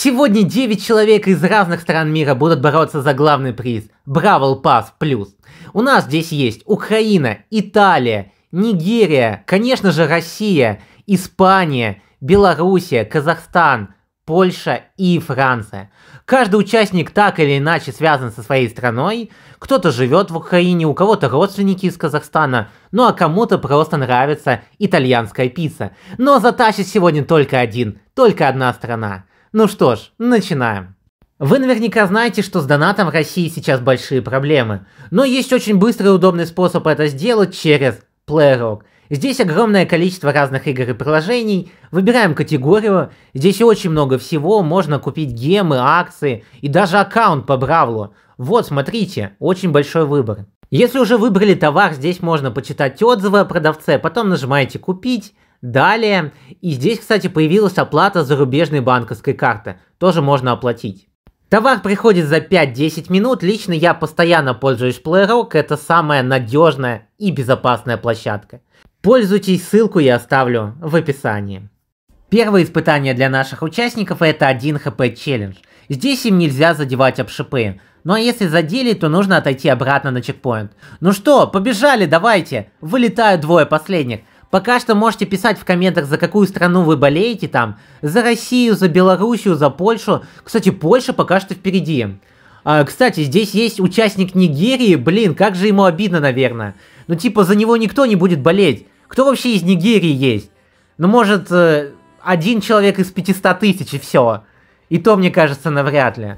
Сегодня 9 человек из разных стран мира будут бороться за главный приз – Бравл Пасс Плюс. У нас здесь есть Украина, Италия, Нигерия, конечно же Россия, Испания, Белоруссия, Казахстан, Польша и Франция. Каждый участник так или иначе связан со своей страной. Кто-то живет в Украине, у кого-то родственники из Казахстана, ну а кому-то просто нравится итальянская пицца. Но затащит сегодня только одна страна. Ну что ж, начинаем. Вы наверняка знаете, что с донатом в России сейчас большие проблемы. Но есть очень быстрый и удобный способ это сделать через PlayRock. Здесь огромное количество разных игр и приложений. Выбираем категорию. Здесь очень много всего. Можно купить гемы, акции и даже аккаунт по Бравлу. Вот, смотрите, очень большой выбор. Если уже выбрали товар, здесь можно почитать отзывы о продавце. Потом нажимаете «Купить». Далее. И здесь, кстати, появилась оплата зарубежной банковской карты. Тоже можно оплатить. Товар приходит за 5-10 минут. Лично я постоянно пользуюсь PlayRock. Это самая надежная и безопасная площадка. Пользуйтесь, ссылку я оставлю в описании. Первое испытание для наших участников — это 1 хп челлендж. Здесь им нельзя задевать об шипы. Ну а если задели, то нужно отойти обратно на чекпоинт. Ну что, побежали, давайте. Вылетают двое последних. Пока что можете писать в комментах, за какую страну вы болеете там. За Россию, за Белоруссию, за Польшу. Кстати, Польша пока что впереди. Кстати, здесь есть участник Нигерии. Блин, как же ему обидно, наверное. Ну типа за него никто не будет болеть. Кто вообще из Нигерии есть? Ну может, один человек из 500 тысяч и все. И то, мне кажется, навряд ли.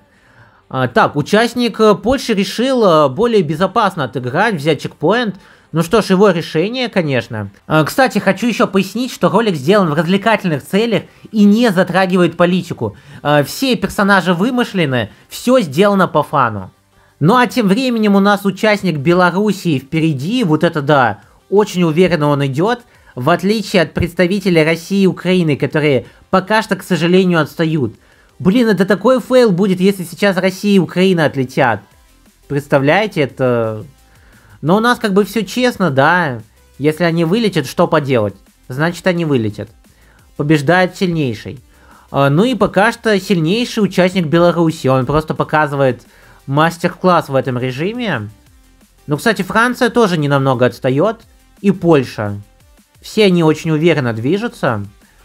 Так, участник Польши решил более безопасно отыграть, взять чекпоинт. Ну что ж, его решение, конечно. Кстати, хочу еще пояснить, что ролик сделан в развлекательных целях и не затрагивает политику. Все персонажи вымышлены, все сделано по фану. Ну а тем временем у нас участник Белоруссии впереди, вот это да, очень уверенно он идет, в отличие от представителей России и Украины, которые пока что, к сожалению, отстают. Блин, это такой фейл будет, если сейчас Россия и Украина отлетят. Представляете, это... Но у нас как бы все честно, да. Если они вылетят, что поделать? Значит, они вылетят. Побеждает сильнейший. Ну и пока что сильнейший участник Беларуси. Он просто показывает мастер-класс в этом режиме. Ну, кстати, Франция тоже не намного отстает. И Польша. Все они очень уверенно движутся.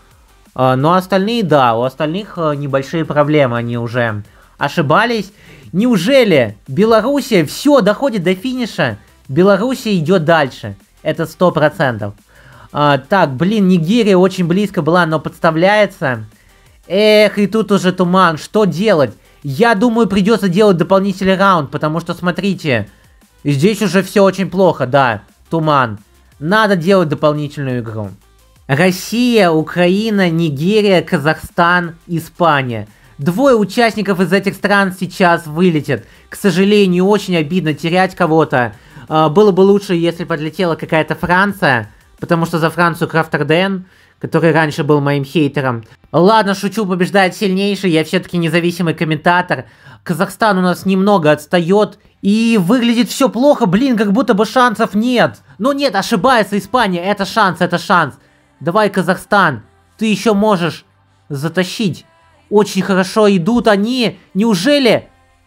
Но остальные, да, у остальных небольшие проблемы. Они уже ошибались. Неужели Белоруссия все доходит до финиша? Белоруссия идет дальше. Это 100%. Так, блин, Нигерия очень близко была, но подставляется. Эх, и тут уже туман. Что делать? Я думаю, придется делать дополнительный раунд, потому что, смотрите, здесь уже все очень плохо, да, туман. Надо делать дополнительную игру. Россия, Украина, Нигерия, Казахстан, Испания. Двое участников из этих стран сейчас вылетят. К сожалению, очень обидно терять кого-то. Было бы лучше, если подлетела какая-то Франция, потому что за Францию Крафтер Дэн, который раньше был моим хейтером. Ладно, шучу, побеждает сильнейший, я все-таки независимый комментатор. Казахстан у нас немного отстает, и выглядит все плохо, блин, как будто бы шансов нет. Но нет, ошибается Испания, это шанс, это шанс. Давай, Казахстан, ты еще можешь затащить. Очень хорошо идут они, неужели?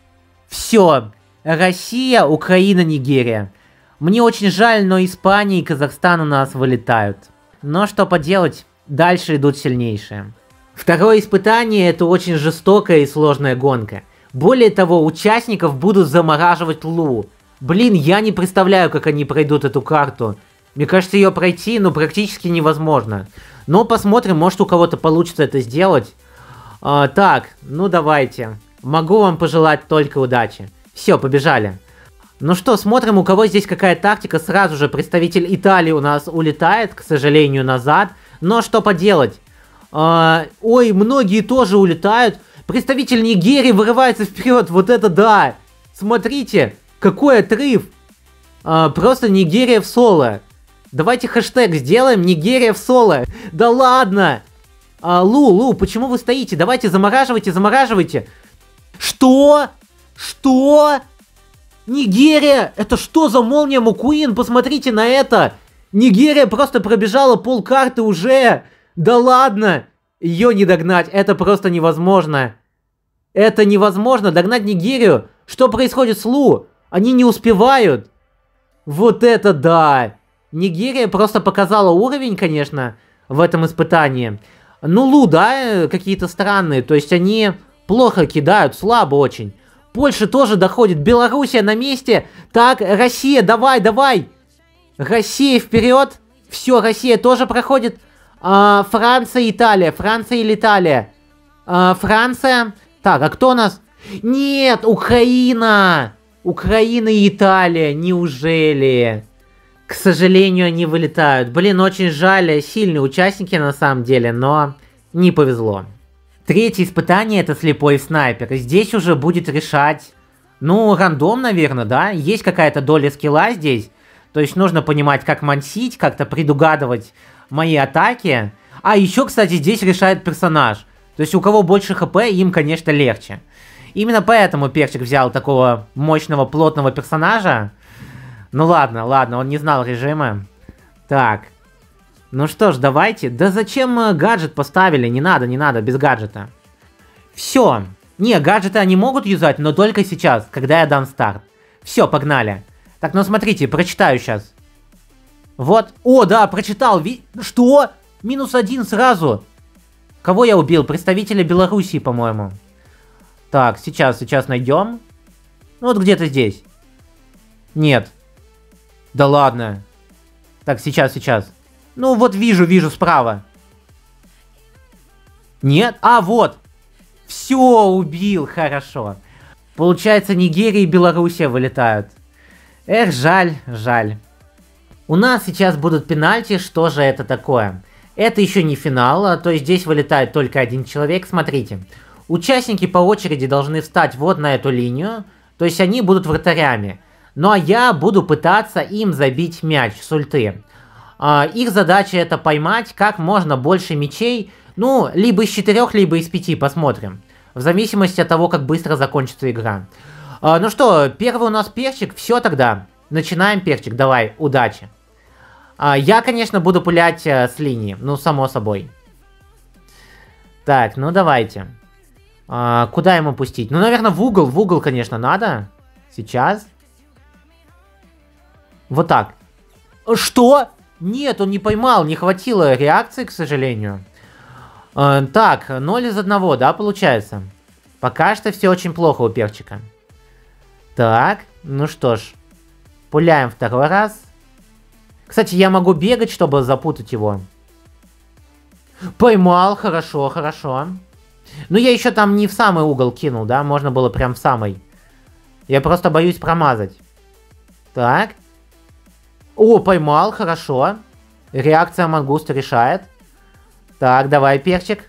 Все. Россия, Украина, Нигерия. Мне очень жаль, но Испания и Казахстан у нас вылетают. Но что поделать, дальше идут сильнейшие. Второе испытание — это очень жестокая и сложная гонка. Более того, участников будут замораживать Лу. Блин, я не представляю, как они пройдут эту карту. Мне кажется, ее пройти, ну, практически невозможно. Но посмотрим, может у кого-то получится это сделать. Так, ну давайте. Могу вам пожелать только удачи. Все, побежали. Ну что, смотрим, у кого здесь какая тактика. Сразу же представитель Италии у нас улетает, к сожалению, назад. Но что поделать? Ой, многие тоже улетают. Представитель Нигерии вырывается вперед. Вот это да! Смотрите, какой отрыв. Просто Нигерия в соло. Давайте хэштег сделаем Нигерия в соло. Да ладно! Лу, почему вы стоите? Давайте замораживайте, замораживайте. Что? Что? Нигерия? Это что за молния Мукуин? Посмотрите на это. Нигерия просто пробежала полкарты уже. Да ладно. Ее не догнать. Это просто невозможно. Это невозможно, догнать Нигерию. Что происходит с Лу? Они не успевают. Вот это да. Нигерия просто показала уровень, конечно, в этом испытании. Ну, Лу, да, какие-то странные. То есть они плохо кидают, слабо очень. Польша тоже доходит. Белоруссия на месте. Так, Россия, давай, давай. Россия вперед. Все, Россия тоже проходит. Франция, Италия. Франция или Италия? Франция. Так, а кто у нас? Нет, Украина. Украина и Италия. Неужели? К сожалению, они вылетают. Блин, очень жаль. Сильные участники на самом деле, но не повезло. Третье испытание — это слепой снайпер. Здесь уже будет решать, ну, рандом, наверное, да? Есть какая-то доля скилла здесь. То есть нужно понимать, как мансить, как-то предугадывать мои атаки. А еще, кстати, здесь решает персонаж. То есть у кого больше хп, им, конечно, легче. Именно поэтому Перчик взял такого мощного, плотного персонажа. Ну ладно, ладно, он не знал режима. Так. Ну что ж, давайте. Да зачем гаджет поставили? Не надо, не надо, без гаджета. Все. Не, гаджеты они могут юзать, но только сейчас, когда я дам старт. Все, погнали. Так, ну смотрите, прочитаю сейчас. Вот. О, да, прочитал. Что? -1 сразу. Кого я убил? Представителя Белоруссии, по-моему. Так, сейчас найдем. Ну вот где-то здесь. Нет. Да ладно. Так, сейчас. Ну вот вижу справа. Нет? А, вот. Все, убил, хорошо. Получается, Нигерия и Белоруссия вылетают. Эх, жаль. У нас сейчас будут пенальти, что же это такое? Это еще не финал, то есть здесь вылетает только один человек, смотрите. Участники по очереди должны встать вот на эту линию, то есть они будут вратарями. Ну а я буду пытаться им забить мяч с ульты. Их задача это поймать как можно больше мячей, ну, либо из 4, либо из 5, посмотрим. В зависимости от того, как быстро закончится игра. Ну что, первый у нас Перчик, все тогда. Начинаем, Перчик, давай, удачи. Я, конечно, буду пулять с линии, ну, само собой. Так, ну давайте. Куда ему пустить? Ну, наверное, в угол, конечно, надо. Сейчас. Вот так. Что? Нет, он не поймал, не хватило реакции, к сожалению. Так, 0 из 1, да, получается? Пока что все очень плохо у Перчика. Так, ну что ж. Пуляем второй раз. Кстати, я могу бегать, чтобы запутать его. Поймал, хорошо. Ну, я еще там не в самый угол кинул, да? Можно было прям в самый. Я просто боюсь промазать. Так. О, поймал, хорошо. Реакция мангуста решает. Так, давай, Перчик.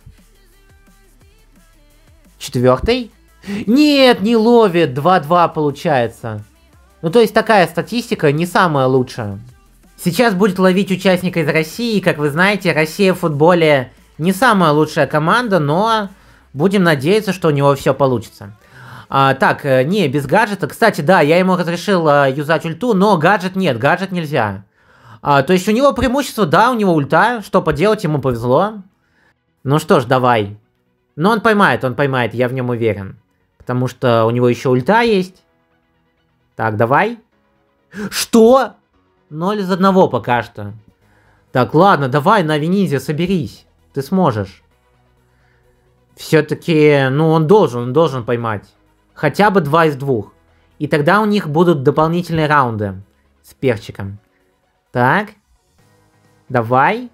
4. Нет, не ловит. 2-2 получается. Ну, то есть такая статистика не самая лучшая. Сейчас будет ловить участника из России. Как вы знаете, Россия в футболе не самая лучшая команда, но будем надеяться, что у него все получится. Так, не, без гаджета. Кстати, да, я ему разрешил юзать ульту, но гаджет нет, гаджет нельзя. То есть у него преимущество, да, у него ульта. Что поделать, ему повезло. Ну что ж, давай. Но он поймает, я в нем уверен. Потому что у него еще ульта есть. Так, давай. Что? 0 из 1 пока что. Так, ладно, давай, Нави Ниндзя, соберись. Ты сможешь. Все-таки, ну, он должен поймать. Хотя бы 2 из 2. И тогда у них будут дополнительные раунды с Перчиком. Так. Давай.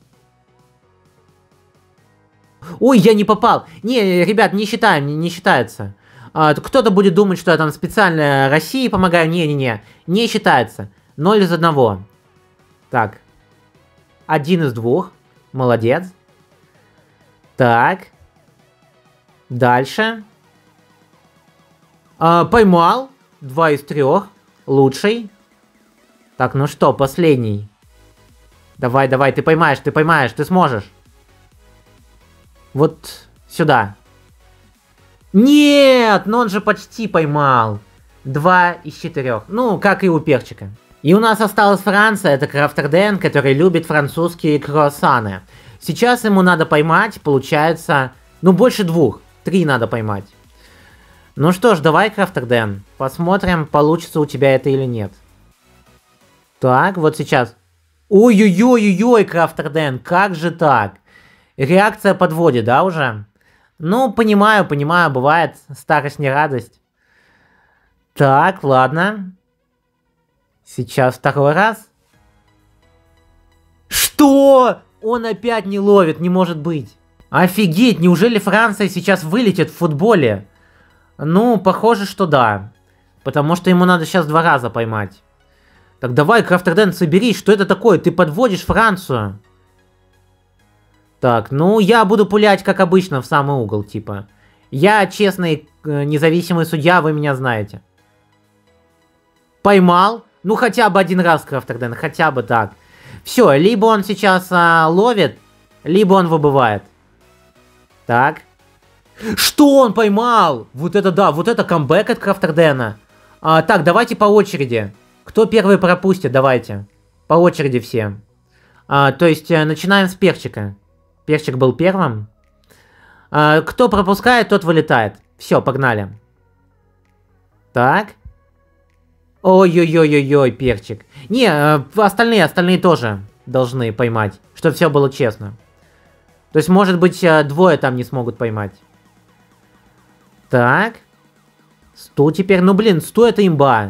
Ой, я не попал. Не, ребят, не считаем, не считается. Кто-то будет думать, что я там специально России помогаю. Не-не-не, не считается. 0 из 1. Так. 1 из 2. Молодец. Так. Дальше. Поймал. 2 из 3. Лучший. Так, ну что, последний. Давай, ты поймаешь, ты сможешь. Вот сюда. Нет, но он же почти поймал. 2 из 4. Ну, как и у Перчика. И у нас осталась Франция, это Крафтерден, который любит французские круассаны. Сейчас ему надо поймать, получается, ну, больше 2. 3 надо поймать. Ну что ж, давай, Крафтер Дэн, посмотрим, получится у тебя это или нет. Так, вот сейчас. Ой-ой-ой-ой-ой, Крафтер Дэн, как же так? Реакция подводит, да, уже? Ну, понимаю, бывает, старость не радость. Так, ладно. Сейчас второй раз. Что? Он опять не ловит, не может быть. Офигеть, неужели Франция сейчас вылетит в футболе? Ну, похоже, что да. Потому что ему надо сейчас 2 раза поймать. Так давай, Крафтер Дэн, соберись, что это такое? Ты подводишь Францию. Так, ну я буду пулять, как обычно, в самый угол, типа. Я честный, независимый судья, вы меня знаете. Поймал? Ну хотя бы 1 раз, Крафтер Дэн, хотя бы так. Все, либо он сейчас ловит, либо он выбывает. Так. Что он поймал? Вот это да, вот это камбэк от Крафтер Дэна. Так, давайте по очереди. Кто первый пропустит, давайте. По очереди все. То есть, начинаем с перчика. Перчик был первым. Кто пропускает, тот вылетает. Все, погнали. Так. Ой-ой-ой-ой-ой, перчик. Не, остальные тоже должны поймать, чтобы все было честно. То есть, может быть, 2 там не смогут поймать. Так. 100 теперь. Ну, блин, 100 это имба.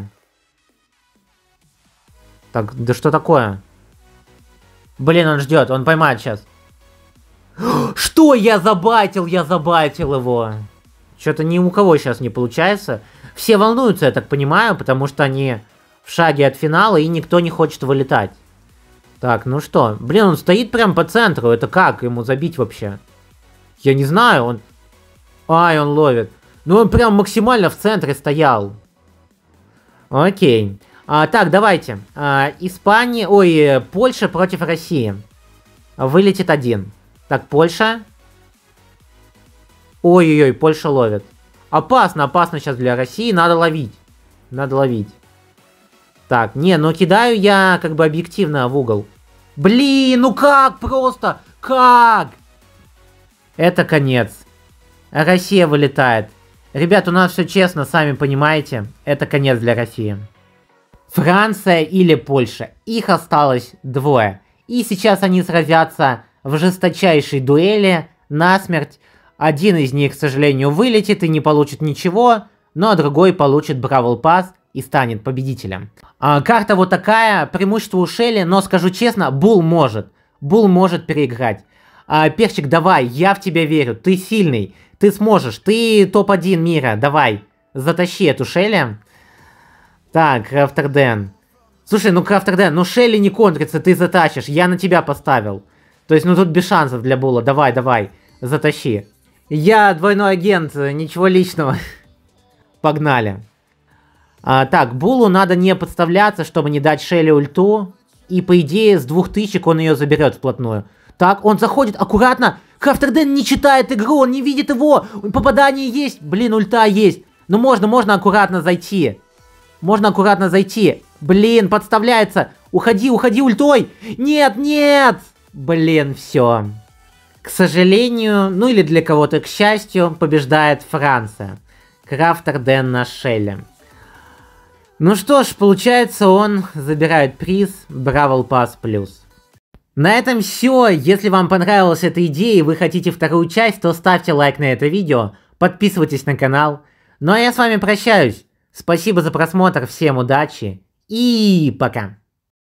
Так, да что такое? Блин, он ждет, он поймает сейчас. Что? Я забайтил его. Что-то ни у кого сейчас не получается. Все волнуются, я так понимаю, потому что они в шаге от финала, и никто не хочет вылетать. Так, ну что? Блин, он стоит прям по центру. Это как ему забить вообще? Я не знаю, он... Ай, он ловит. Ну, он прям максимально в центре стоял. Окей. Так, давайте. Испания... Ой, Польша против России. Вылетит 1. Так, Польша. Ой-ой-ой, Польша ловит. Опасно сейчас для России. Надо ловить. Так, не, ну кидаю я как бы объективно в угол. Блин, ну как просто? Как? Это конец. Россия вылетает. Ребят, у нас все честно, сами понимаете. Это конец для России. Франция или Польша. Их осталось 2. И сейчас они сразятся в жесточайшей дуэли насмерть. Один из них, к сожалению, вылетит и не получит ничего, но другой получит Бравл Пасс и станет победителем. Карта вот такая, преимущество у Шелли, но скажу честно, Бул может переиграть. Перчик, давай, я в тебя верю, ты сильный, ты сможешь, ты топ-1 мира, давай, затащи эту Шелли. Так, Крафтер Дэн. Слушай, ну Крафтер Дэн, ну Шелли не контрится, ты затащишь, я на тебя поставил. То есть, ну тут без шансов для Була, давай, затащи. Я двойной агент, ничего личного. Погнали. Так, Булу надо не подставляться, чтобы не дать Шелли ульту. И по идее с 2000 он ее заберет вплотную. Так, он заходит аккуратно. Крафтер Дэн не читает игру, он не видит его. Попадание есть, блин, ульта есть. Ну можно аккуратно зайти. Блин, подставляется. Уходи ультой. Нет. Блин, все. К сожалению, ну или для кого-то к счастью, побеждает Франция. Крафтер Дэн на Шелли. Ну что ж, получается, он забирает приз Бравл Пасс Плюс. На этом все. Если вам понравилась эта идея и вы хотите 2-ю часть, то ставьте лайк на это видео, подписывайтесь на канал. Ну а я с вами прощаюсь. Спасибо за просмотр, всем удачи и пока.